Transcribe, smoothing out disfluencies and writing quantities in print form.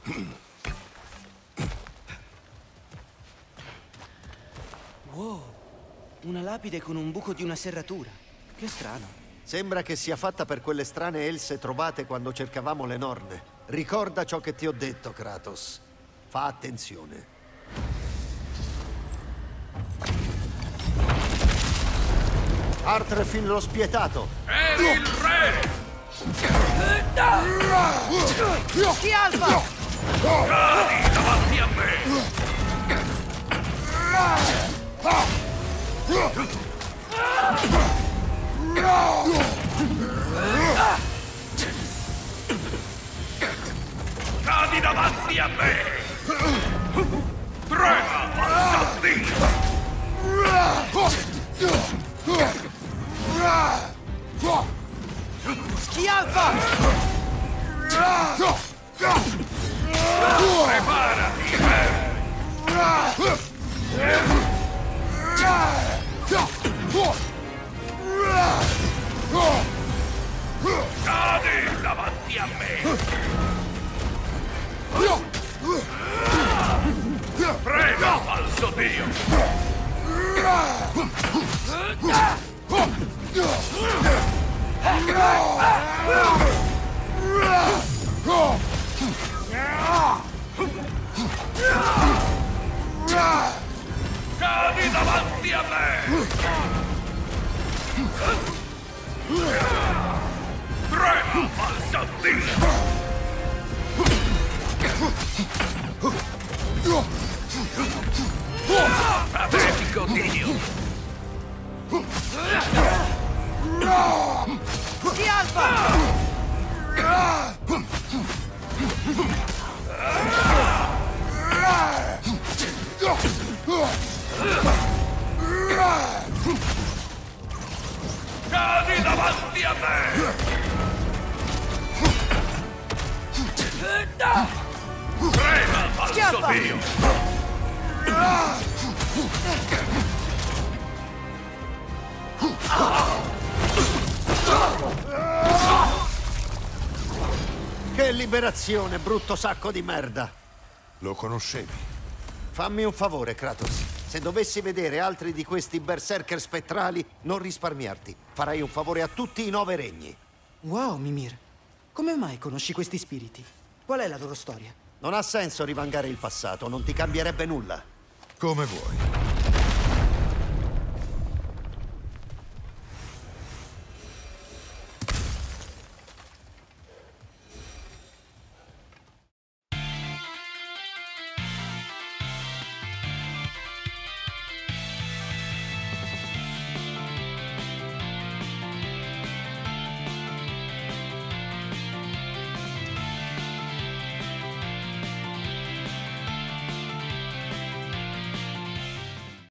Wow, una lapide con un buco di una serratura. Che strano. Sembra che sia fatta per quelle strane else trovate quando cercavamo le Norne. Ricorda ciò che ti ho detto, Kratos. Fa attenzione. Artrefil lo spietato! Eri il re! Schialfa! Cadi davanti a me! Cadi davanti a me! Trema, falso Dio! Schialfa! Preparati! Cadi davanti a me! Prega, falso Dio! Cadi davanti a me! Trema, falso Dio! Patetico Dio! Schialfa! Cadi davanti a me! Trema, falso Schiappa! Dio! Che liberazione, brutto sacco di merda! Lo conoscevi? Fammi un favore, Kratos. Se dovessi vedere altri di questi berserker spettrali, non risparmiarti. Farai un favore a tutti i 9 regni. Wow, Mimir. Come mai conosci questi spiriti? Qual è la loro storia? Non ha senso rivangare il passato, non ti cambierebbe nulla. Come vuoi.